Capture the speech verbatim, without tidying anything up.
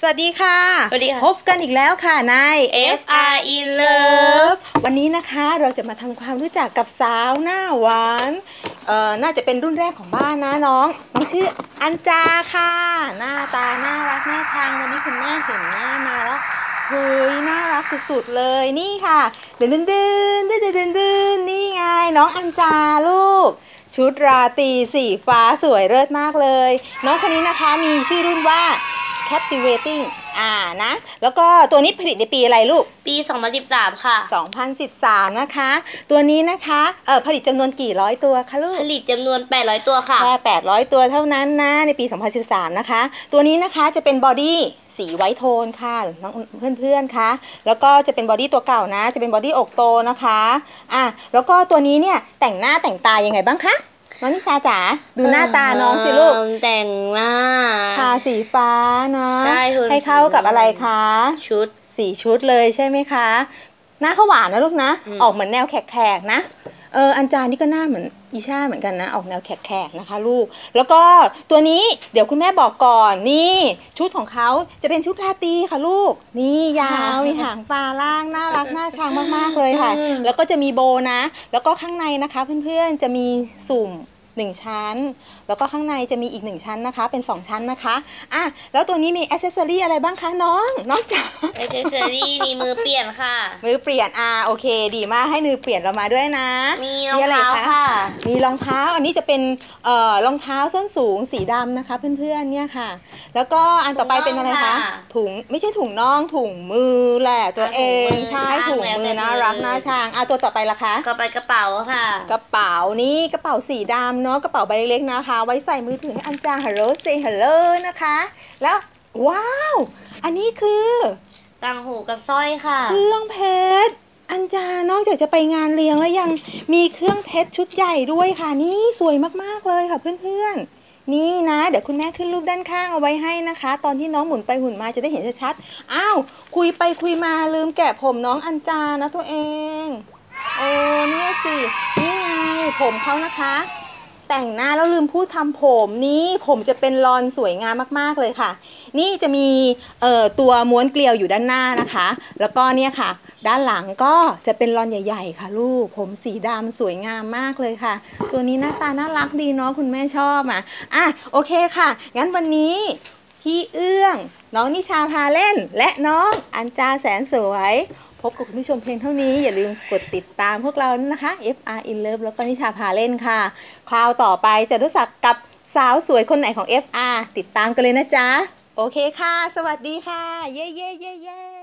วัสดีค่ะสวัสดีค่ะพบกันอีกแล้วค่ะในเอฟ อาร์ in Love วันนี้นะคะเราจะมาทำความรู้จักกับสาวหน้าหวานเอ่อน่าจะเป็นรุ่นแรกของบ้านนะน้องน้องชื่ออัญจาค่ะหน้าตาน่ารักน่าชังวันนี้คุณแม่เห็นหน้ามาแล้วเฮ้ยน่ารักสุดๆเลยนี่ค่ะเดินเดินเดินเดินเดินเดินเดินนี่ไงน้องอัญจาลูกชุดราตรีสีฟ้าสวยเลิศมากเลยน้องคนนี้นะคะมีชื่อรุ่นว่า captivating อ่านะแล้วก็ตัวนี้ผลิตในปีอะไรลูกปี สองพันสิบสาม ค่ะสองพันสิบสาม นะคะตัวนี้นะคะเออผลิตจำนวนกี่ร้อยตัวคะลูกผลิตจำนวน แปดร้อย ตัวค่ะแค่แปดร้อยตัวเท่านั้นนะในปี สองพันสิบสาม นะคะตัวนี้นะคะจะเป็นบอดี้สีไวท์โทนค่ะน้องเพื่อนๆคะแล้วก็จะเป็นบอดี้ตัวเก่านะจะเป็นบอดี้อกโตนะคะอ่ะแล้วก็ตัวนี้เนี่ยแต่งหน้าแต่งตายังไงบ้างคะน้องนิชาจ๋าดูหน้าตาน้องสิลูกแต่งหน้าทาสีฟ้าเนาะใช่ให้เข้ากับอะไรคะชุดสีชุดเลยใช่ไหมคะหน้าเขาหวานนะลูกนะอออกเหมือนแนวแขกๆนะเอออัญจานี่ก็หน้าเหมือนอีชาเหมือนกันนะออกแนวแขกๆนะคะลูกแล้วก็ตัวนี้เดี๋ยวคุณแม่บอกก่อนนี่ชุดของเขาจะเป็นชุดราตรีค่ะลูกนี่ยาวมีหางปลาล่างน่ารักน่าชังมากๆเลยค่ะแล้วก็จะมีโบนะแล้วก็ข้างในนะคะเพื่อนๆจะมีสุ่มหนึ่งชั้นแล้วก็ข้างในจะมีอีกหนึ่งชั้นนะคะเป็นสองชั้นนะคะอ่ะแล้วตัวนี้มีอ็อกเซสซอรี่อะไรบ้างคะน้องน้องจ๋าอ็อกเซสซอรี่มีมือเปลี่ยนค่ะมือเปลี่ยนอ่าโอเคดีมากให้มือเปลี่ยนเรามาด้วยนะมีรองเท้าค่ะมีรองเท้าอันนี้จะเป็นเอ่อรองเท้าส้นสูงสีดำนะคะเพื่อนๆเนี่ยค่ะแล้วก็อันต่อไปเป็นอะไรคะถุงไม่ใช่ถุงน่องถุงมือแหละตัวเองใช่ถุงมือน่ารักน่าชังอ่ะตัวต่อไปล่ะคะต่อไปกระเป๋าค่ะกระเป๋านี่กระเป๋าสีดำเนาะกระเป๋าใบเล็กๆนะคะไว้ใส่มือถือให้อัญจาฮัลโหลเซฮัลโหลนะคะแล้วว้าวอันนี้คือต่างหูกับสร้อยค่ะเครื่องเพชรอัญจานอกจากจะไปงานเลี้ยงแล้วยังมีเครื่องเพชรชุดใหญ่ด้วยค่ะนี่สวยมากๆเลยค่ะเพื่อนๆนี่นะเดี๋ยวคุณแม่ขึ้นรูปด้านข้างเอาไว้ให้นะคะตอนที่น้องหมุนไปหมุนมาจะได้เห็นชัดๆอ้าวคุยไปคุยมาลืมแกะผมน้องอัญจานะตัวเองโอ้เนี่ยสินี่ไงผมเขานะคะแต่งหน้าแล้วลืมพูดทำผมนี้ผมจะเป็นลอนสวยงามมากๆเลยค่ะนี่จะมีเอ่อตัวม้วนเกลียวอยู่ด้านหน้านะคะแล้วก็เนี่ยค่ะด้านหลังก็จะเป็นลอนใหญ่ๆค่ะลูกผมสีดำสวยงามมากเลยค่ะตัวนี้หน้าตาน่ารักดีเนาะคุณแม่ชอบอ่ะอ่ะโอเคค่ะงั้นวันนี้พี่เอื้องน้องนิชาพาเล่นและน้องอัญจาแสนสวยพบกับคุณผู้ชมเพียงเท่านี้อย่าลืมกดติดตามพวกเรานะคะ เอฟ อาร์ in Love แล้วก็นิชาพาเล่นค่ะคราวต่อไปจะรู้จักกับสาวสวยคนไหนของ เอฟ อาร์ ติดตามกันเลยนะจ๊ะโอเคค่ะสวัสดีค่ะเย้เย้เย้เย้